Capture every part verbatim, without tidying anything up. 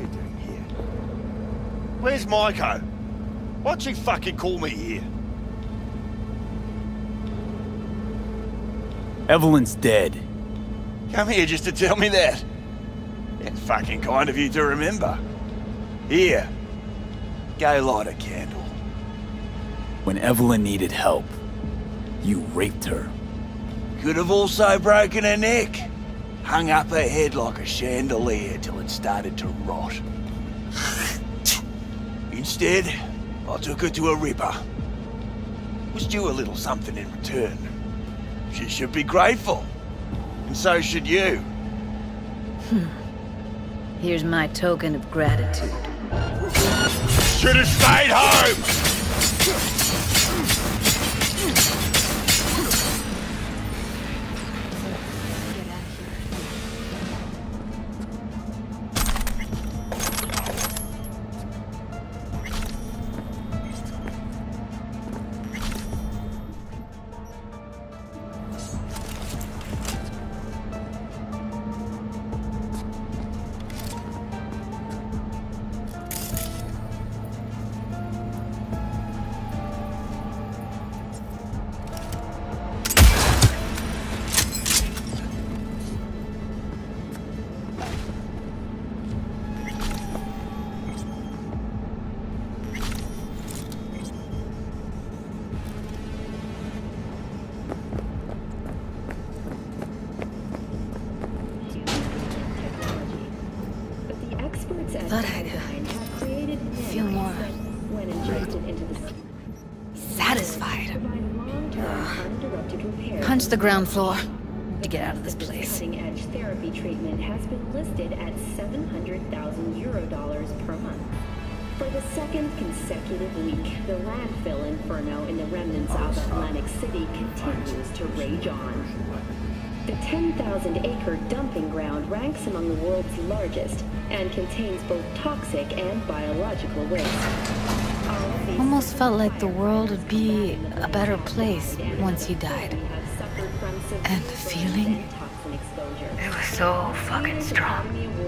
doing here? Where's Maiko? Why'd she fucking call me here? Evelyn's dead. Come here just to tell me that? It's fucking kind of you to remember. Here. Go light a candle. When Evelyn needed help, you raped her. Could have also broken her neck. Hung up her head like a chandelier till it started to rot. Instead, I took her to a ripper. Was due a little something in return. She should be grateful. And so should you. Hmm. Here's my token of gratitude. Should have stayed home! Thought I'd feel more satisfied. Ugh. Punch the ground floor to get out of this place. Cutting-edge therapy treatment has been listed at seven hundred thousand euro dollars per month. For the second consecutive week, the landfill inferno in the remnants of Atlantic City continues to rage on. The ten thousand acre dumping ground ranks among the world's largest and contains both toxic and biological waste. Almost felt like the world would be a better place once you died. And the feeling, it was so fucking strong.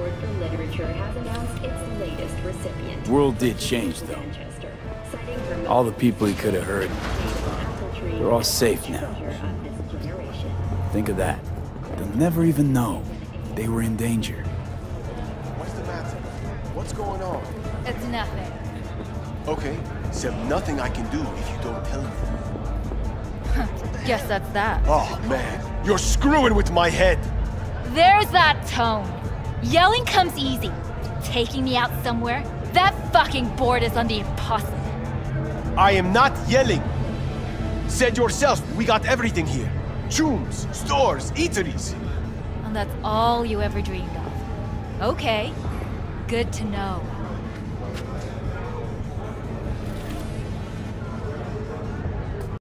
The world did change, though. All the people he could have hurt, they're all safe now. Think of that. They'll never even know they were in danger. What's the matter? What's going on? It's nothing. Okay, so nothing I can do if you don't tell me. Guess that's that. Oh, man. You're screwing with my head. There's that tone. Yelling comes easy. Taking me out somewhere? That fucking board is on the impossible. I am not yelling. Said yourself, we got everything here. Tombs, stores, eateries. And that's all you ever dreamed of. Okay. Good to know.